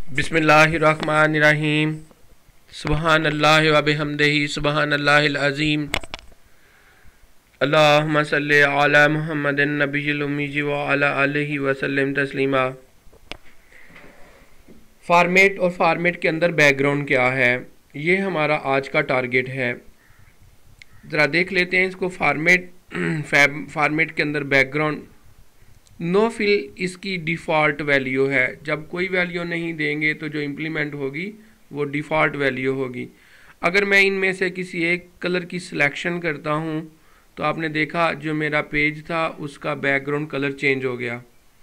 बिस्मिल्लाहिर्रहमानिर्रहीम। सुबहानल्लाहि व बिहम्दिही सुबहानल्लाहिल अज़ीम। अल्लाहुम्मा सल्लि अला मुहम्मदिन नबिय्यिल उम्मी व अला आलिहि व सल्लिम तस्लीमा। फॉर्मेट और फॉर्मेट के अंदर बैकग्राउंड क्या है, ये हमारा आज का टारगेट है। ज़रा देख लेते हैं इसको। फॉर्मेट के अंदर बैकग्राउंड नो फिल इसकी डिफ़ॉल्ट वैल्यू है। जब कोई वैल्यू नहीं देंगे तो जो इम्प्लीमेंट होगी वो डिफ़ॉल्ट वैल्यू होगी। अगर मैं इनमें से किसी एक कलर की सिलेक्शन करता हूँ तो आपने देखा जो मेरा पेज था उसका बैकग्राउंड कलर चेंज हो गया।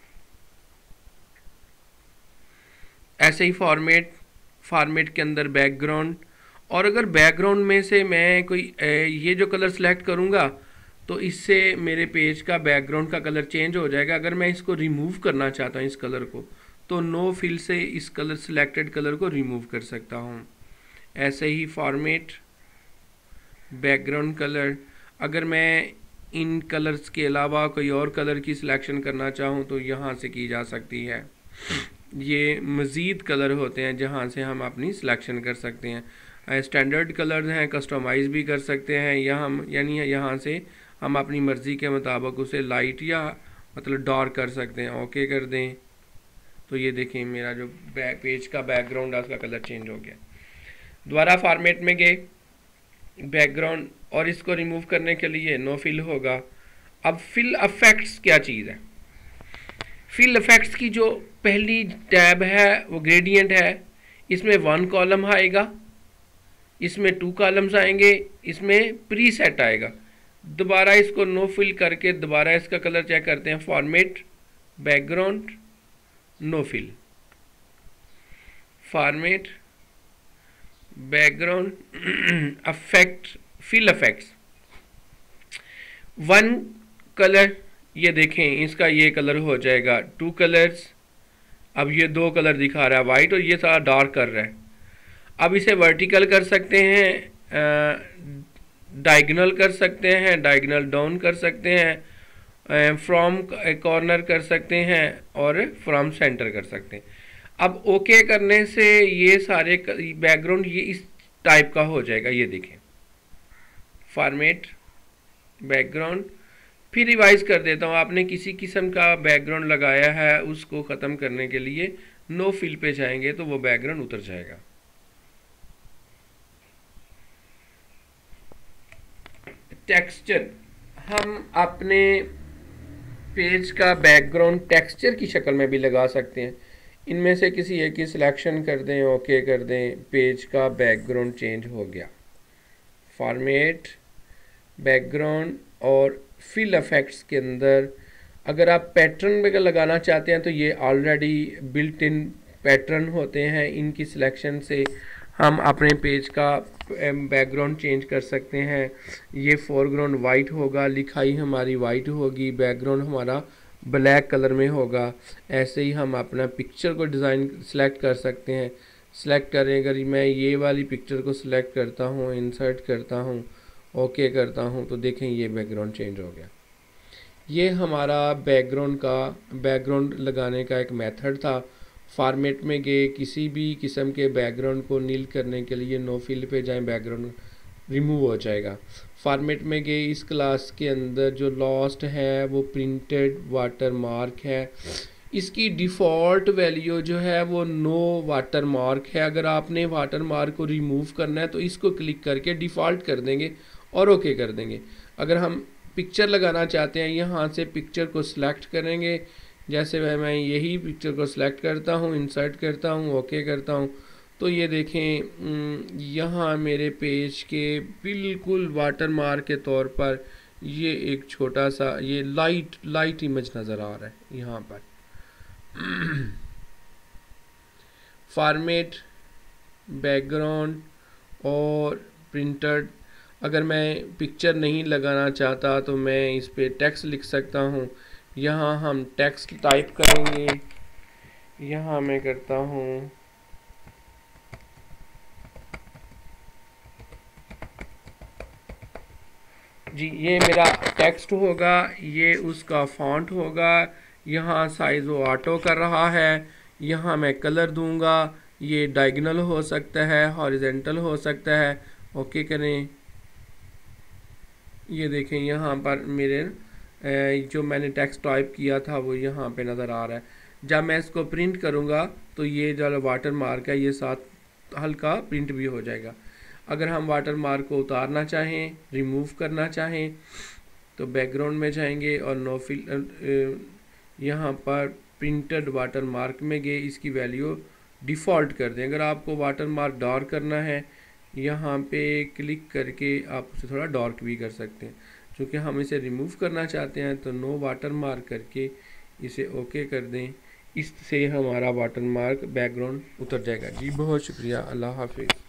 ऐसे ही फॉर्मेट के अंदर बैकग्राउंड, और अगर बैकग्राउंड में से मैं कोई ये जो कलर सेलेक्ट करूँगा तो इससे मेरे पेज का बैकग्राउंड का कलर चेंज हो जाएगा। अगर मैं इसको रिमूव करना चाहता हूँ इस कलर को, तो नो फिल से इस कलर सिलेक्टेड कलर को रिमूव कर सकता हूँ। ऐसे ही फॉर्मेट बैकग्राउंड कलर, अगर मैं इन कलर्स के अलावा कोई और कलर की सिलेक्शन करना चाहूँ तो यहाँ से की जा सकती है। ये मज़ीद कलर होते हैं जहाँ से हम अपनी सिलेक्शन कर सकते हैं। स्टैंडर्ड कलर्स हैं, कस्टमाइज़ भी कर सकते हैं। यानी यहाँ से हम अपनी मर्ज़ी के मुताबिक उसे लाइट या मतलब डार्क कर सकते हैं। ओके कर दें तो ये देखें मेरा जो पेज का बैकग्राउंड है उसका कलर चेंज हो गया। दोबारा फॉर्मेट में गए बैकग्राउंड, और इसको रिमूव करने के लिए नो फिल होगा। अब फिल इफेक्ट्स क्या चीज़ है? फिल इफेक्ट्स की जो पहली टैब है वो ग्रेडियंट है। इसमें 1 कॉलम आएगा, इसमें 2 कॉलम्स आएंगे, इसमें प्री सेट आएगा। दोबारा इसको नो फिल करके दोबारा इसका कलर चेक करते हैं। Format background no fill, format background affect fill effects 1 colour, ये देखें इसका ये कलर हो जाएगा 2 कलर्स। अब ये 2 कलर दिखा रहा है वाइट, और ये सारा डार्क कर रहा है। अब इसे वर्टिकल कर सकते हैं, डायगोनल कर सकते हैं, डायगोनल डाउन कर सकते हैं, फ्रॉम कॉर्नर कर सकते हैं और फ्रॉम सेंटर कर सकते हैं। अब ओके करने से ये सारे बैकग्राउंड ये इस टाइप का हो जाएगा। ये देखें फॉर्मेट बैकग्राउंड। फिर रिवाइज कर देता हूँ। आपने किसी किस्म का बैकग्राउंड लगाया है, उसको ख़त्म करने के लिए नो फिल पे जाएंगे तो वो बैकग्राउंड उतर जाएगा। टेक्सचर, हम अपने पेज का बैकग्राउंड टेक्सचर की शक्ल में भी लगा सकते हैं। इनमें से किसी एक की सिलेक्शन कर दें, ओके कर दें, पेज का बैकग्राउंड चेंज हो गया। फॉर्मेट बैकग्राउंड और फिल इफेक्ट्स के अंदर अगर आप पैटर्न में लगाना चाहते हैं तो ये ऑलरेडी बिल्ट इन पैटर्न होते हैं। इनकी सिलेक्शन से हम अपने पेज का बैकग्राउंड चेंज कर सकते हैं। ये फोरग्राउंड वाइट होगा, लिखाई हमारी वाइट होगी, बैकग्राउंड हमारा ब्लैक कलर में होगा। ऐसे ही हम अपना पिक्चर को डिज़ाइन सेलेक्ट कर सकते हैं। सेलेक्ट करें, अगर मैं ये वाली पिक्चर को सिलेक्ट करता हूँ, इंसर्ट करता हूँ, ओके करता हूँ, तो देखें ये बैकग्राउंड चेंज हो गया। ये हमारा बैकग्राउंड लगाने का एक मेथड था। फॉर्मेट में गए, किसी भी किस्म के बैकग्राउंड को नील करने के लिए नो फिल पे जाएं, बैकग्राउंड रिमूव हो जाएगा। फॉर्मेट में गए, इस क्लास के अंदर जो लास्ट है वो प्रिंटेड वाटर मार्क है। इसकी डिफ़ॉल्ट वैल्यू जो है वो नो वाटर मार्क है। अगर आपने वाटर मार्क को रिमूव करना है तो इसको क्लिक करके डिफ़ॉल्ट कर देंगे और ओके कर देंगे। अगर हम पिक्चर लगाना चाहते हैं, यहाँ से पिक्चर को सिलेक्ट करेंगे। जैसे मैं यही पिक्चर को सिलेक्ट करता हूँ, इंसर्ट करता हूँ, ओके करता हूँ, तो ये देखें यहाँ मेरे पेज के बिल्कुल वाटर मार्क के तौर पर ये एक छोटा सा ये लाइट इमेज नज़र आ रहा है यहाँ पर। फॉर्मेट बैकग्राउंड और प्रिंटेड, अगर मैं पिक्चर नहीं लगाना चाहता तो मैं इस पे टेक्स्ट लिख सकता हूँ। यहाँ हम टेक्स्ट टाइप करेंगे। यहाँ मैं करता हूँ जी, ये मेरा टेक्स्ट होगा, ये उसका फॉन्ट होगा। यहाँ साइज़ वो ऑटो कर रहा है, यहाँ मैं कलर दूंगा, ये डायगोनल हो सकता है, हॉरिजेंटल हो सकता है। ओके करें। ये देखें यहाँ पर मेरे जो मैंने टेक्स्ट टाइप किया था वो यहाँ पे नज़र आ रहा है। जब मैं इसको प्रिंट करूँगा तो ये जो वाटर मार्क है ये साथ हल्का प्रिंट भी हो जाएगा। अगर हम वाटर मार्क को उतारना चाहें, रिमूव करना चाहें, तो बैकग्राउंड में जाएंगे और नो फिल यहाँ पर प्रिंटेड वाटर मार्क में गए, इसकी वैल्यू डिफ़ॉल्ट कर दें। अगर आपको वाटर मार्क डार्क करना है, यहाँ पे क्लिक करके आप उसे थोड़ा डार्क भी कर सकते हैं। चूँकि हम इसे रिमूव करना चाहते हैं तो नो वाटर मार्क करके इसे ओके कर दें। इससे हमारा वाटर मार्क बैकग्राउंड उतर जाएगा। जी बहुत शुक्रिया, अल्लाह हाफिज़।